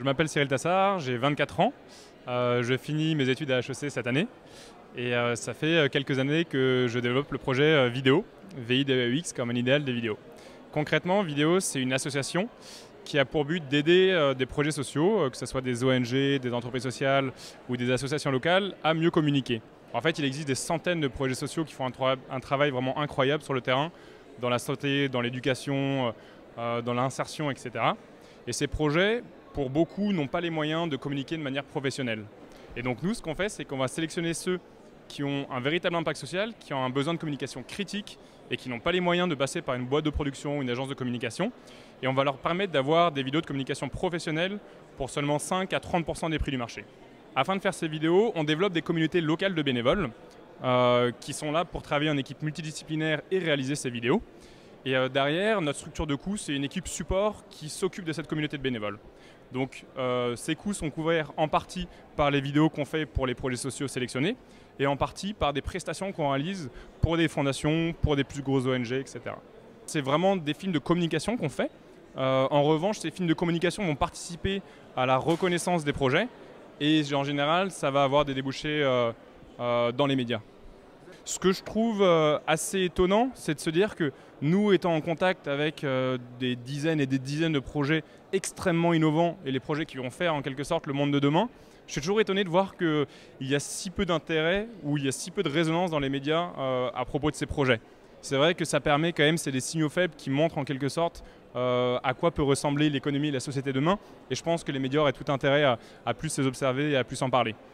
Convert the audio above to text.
Je m'appelle Cyril Tassard, j'ai 24 ans. Je finis mes études à HEC cette année. Et ça fait quelques années que je développe le projet Vidéo, VIDEX comme un idéal des vidéos. Concrètement, Vidéo, c'est une association qui a pour but d'aider des projets sociaux, que ce soit des ONG, des entreprises sociales ou des associations locales, à mieux communiquer. En fait, il existe des centaines de projets sociaux qui font un travail vraiment incroyable sur le terrain, dans la santé, dans l'éducation, dans l'insertion, etc. Et ces projets, pour beaucoup, n'ont pas les moyens de communiquer de manière professionnelle. Et donc nous, ce qu'on fait, c'est qu'on va sélectionner ceux qui ont un véritable impact social, qui ont un besoin de communication critique et qui n'ont pas les moyens de passer par une boîte de production ou une agence de communication. Et on va leur permettre d'avoir des vidéos de communication professionnelles pour seulement 5 à 30% des prix du marché. Afin de faire ces vidéos, on développe des communautés locales de bénévoles qui sont là pour travailler en équipe multidisciplinaire et réaliser ces vidéos. Et derrière, notre structure de coûts, c'est une équipe support qui s'occupe de cette communauté de bénévoles. Donc ces coûts sont couverts en partie par les vidéos qu'on fait pour les projets sociaux sélectionnés et en partie par des prestations qu'on réalise pour des fondations, pour des plus grosses ONG, etc. C'est vraiment des films de communication qu'on fait. En revanche, ces films de communication vont participer à la reconnaissance des projets et en général, ça va avoir des débouchés dans les médias. Ce que je trouve assez étonnant, c'est de se dire que nous, étant en contact avec des dizaines et des dizaines de projets extrêmement innovants et les projets qui vont faire en quelque sorte le monde de demain, je suis toujours étonné de voir qu'il y a si peu d'intérêt ou il y a si peu de résonance dans les médias à propos de ces projets. C'est vrai que ça permet quand même, c'est des signaux faibles qui montrent en quelque sorte à quoi peut ressembler l'économie et la société demain. Et je pense que les médias auraient tout intérêt à plus les observer et à plus en parler.